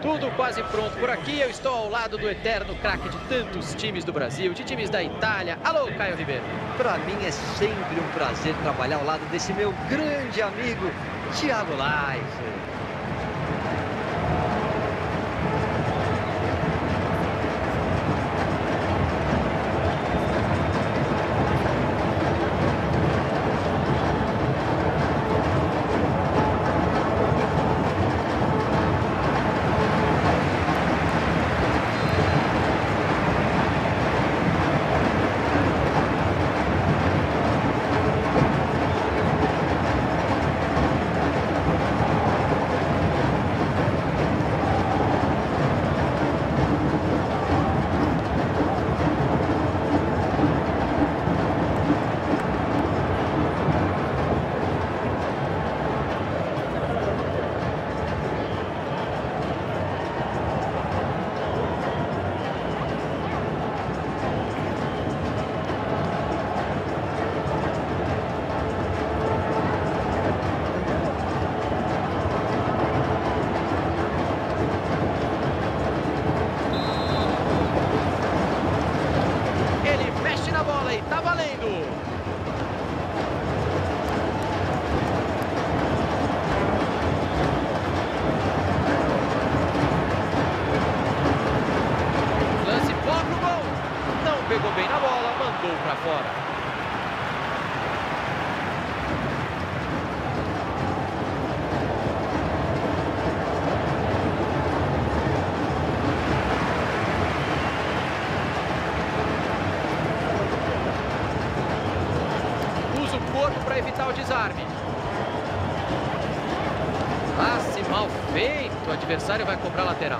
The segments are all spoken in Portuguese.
Tudo quase pronto por aqui. Eu estou ao lado do eterno craque de tantos times do Brasil, de times da Itália. Alô, Caio Ribeiro. Para mim é sempre um prazer trabalhar ao lado desse meu grande amigo, Thiago Leifert. Pegou bem na bola, mandou para fora. Usa o corpo para evitar o desarme. Passe mal feito, o adversário vai cobrar lateral.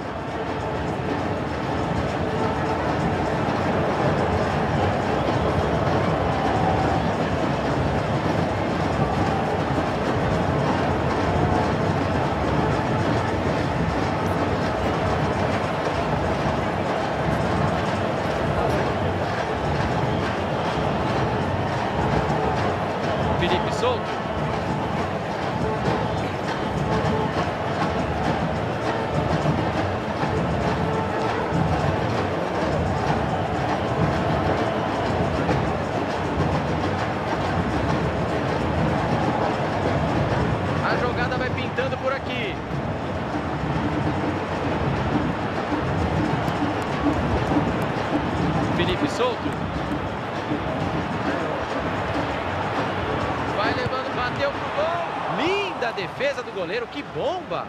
Felipe solto. A jogada vai pintando por aqui. Felipe solto. Vai levando, bateu pro gol. Linda defesa do goleiro, que bomba!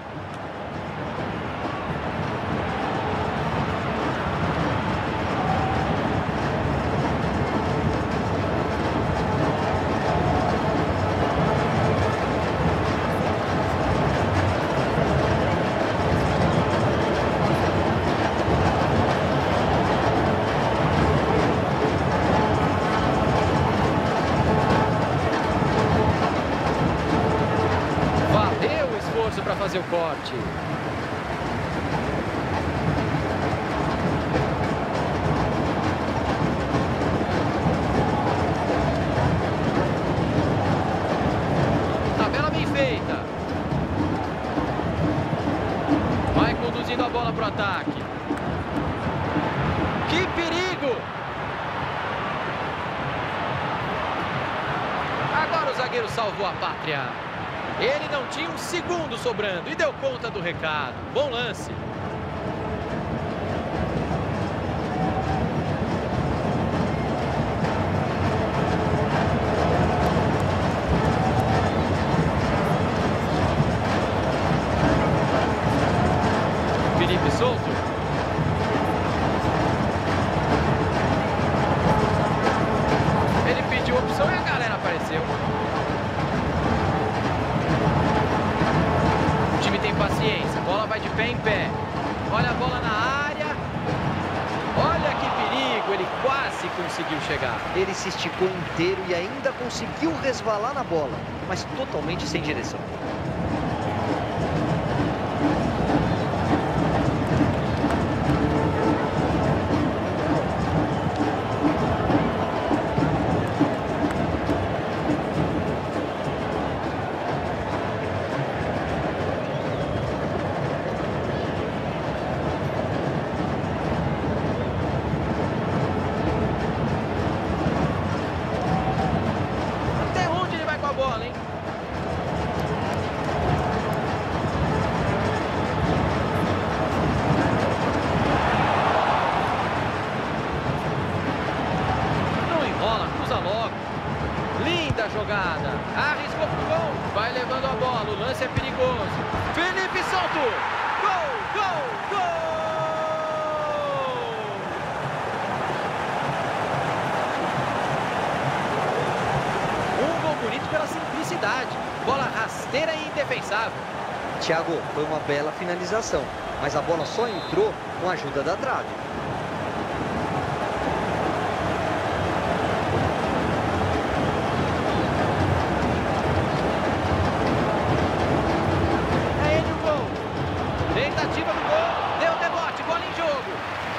Para fazer o corte. Tabela bem feita. Vai conduzindo a bola para o ataque. Que perigo! Agora o zagueiro salvou a pátria. Ele não tinha um segundo sobrando e deu conta do recado. Bom lance. Felipe solto. Ele pediu opção e a galera apareceu. O time tem paciência, a bola vai de pé em pé. Olha a bola na área. Olha que perigo, ele quase conseguiu chegar. Ele se esticou inteiro e ainda conseguiu resvalar na bola, mas totalmente sem direção. jogada. Arriscou pro gol. Vai levando a bola. O lance é perigoso. Felipe Solto. Gol, gol, gol! Um gol bonito pela simplicidade. Bola rasteira e indefensável. Thiago, foi uma bela finalização, mas a bola só entrou com a ajuda da trave. É ele o gol. Tentativa do gol. Deu debote. Bola em jogo.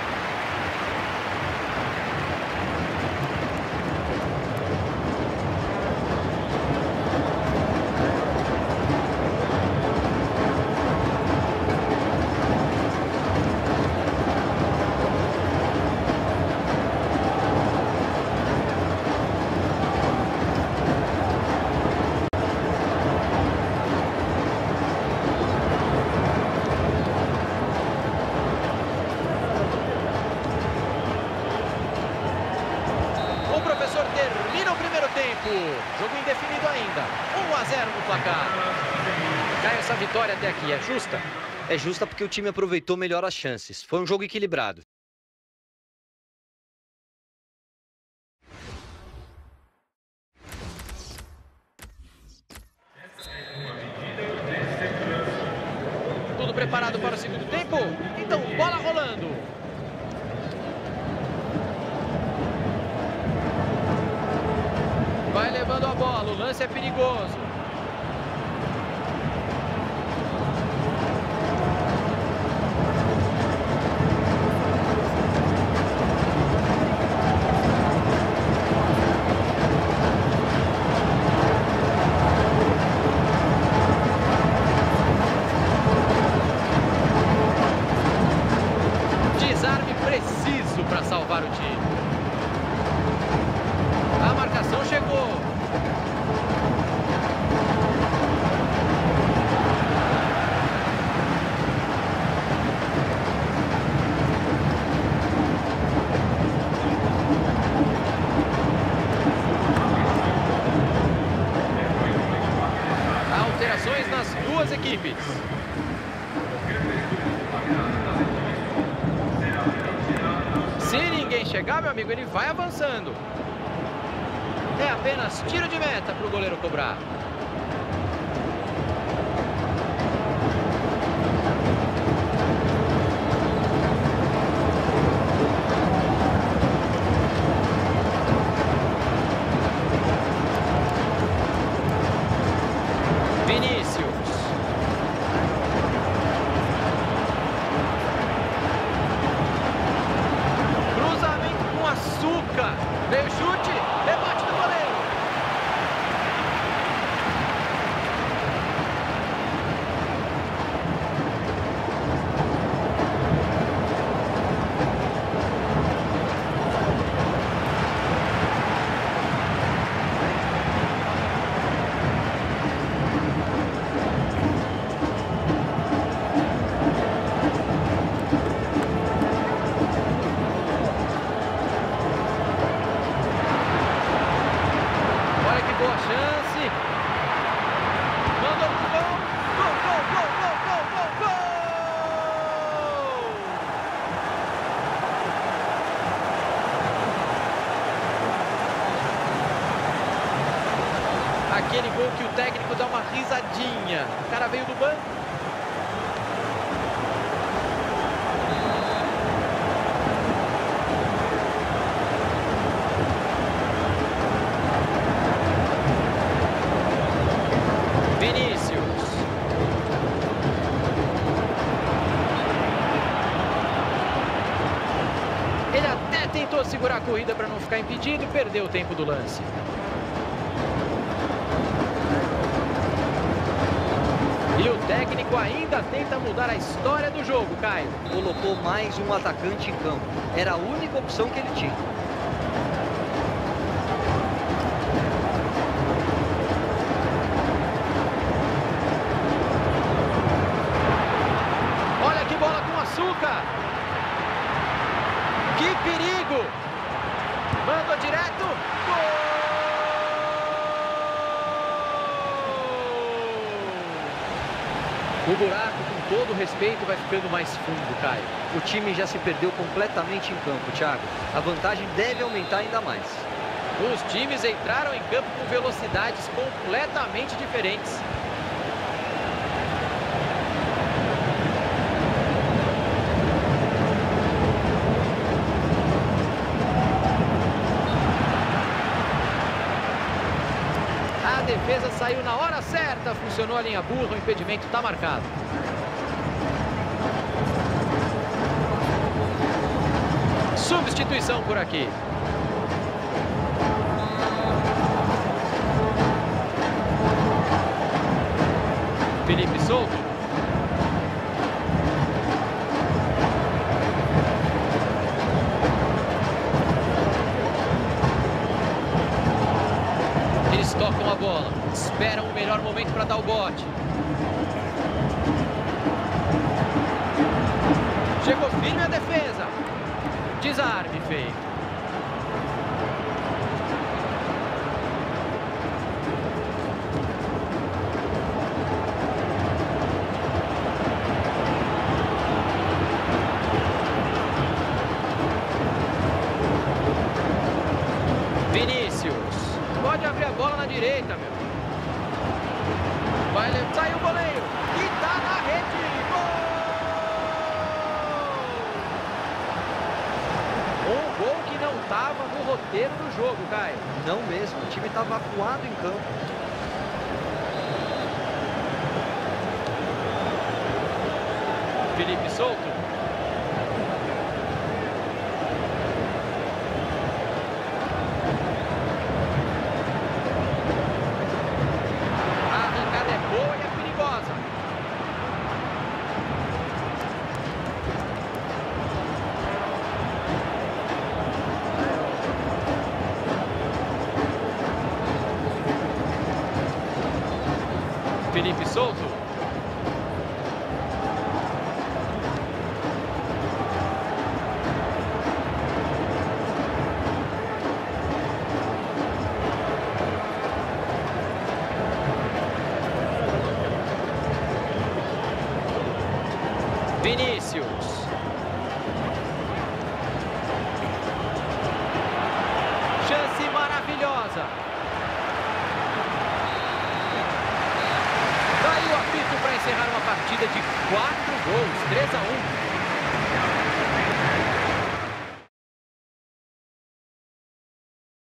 O professor termina o primeiro tempo. Jogo indefinido ainda. 1-0 no placar. Caio, essa vitória até aqui é justa? É justa porque o time aproveitou melhor as chances. Foi um jogo equilibrado. Tudo preparado para o segundo tempo? Então, bola rolando. Vai levando a bola, o lance é perigoso. Desarme preciso para salvar o time. A marcação chegou. Alterações nas duas equipes. Se ninguém chegar, meu amigo, ele vai avançando. É apenas tiro de meta para o goleiro cobrar. Vinícius. Cruzamento com açúcar. Veio chute, debate do goleiro. Olha que boa chance. Mandou pro gol. Gol, gol, gol, gol, gol, gol, gol! Aquele gol que o técnico dá uma risadinha. O cara veio do banco. Vinícius. Ele até tentou segurar a corrida para não ficar impedido e perdeu o tempo do lance. E o técnico ainda tenta mudar a história do jogo, Caio. Colocou mais um atacante em campo. Era a única opção que ele tinha. Olha que bola com açúcar. Que perigo. Mandou direto. Gol! O buraco, com todo respeito, vai ficando mais fundo, Caio. O time já se perdeu completamente em campo, Thiago. A vantagem deve aumentar ainda mais. Os times entraram em campo com velocidades completamente diferentes. A defesa saiu na hora certa, funcionou a linha burra, o impedimento está marcado. Substituição por aqui. Felipe Souto. Eles tocam a bola, esperam o melhor momento para dar o bote. Chegou firme a defesa. Desarme feito. Vinícius. Pode abrir a bola na direita, meu. Vai, sai o goleiro. E tá na rede. Gol! Um gol que não estava no roteiro do jogo, Caio. Não mesmo, o time estava acuado em campo. Felipe Souto. A arrancada é boa e é perigosa. Felipe Souto. Vinícius. Chance maravilhosa. Daí o apito para encerrar uma partida de 4 gols, 3-1.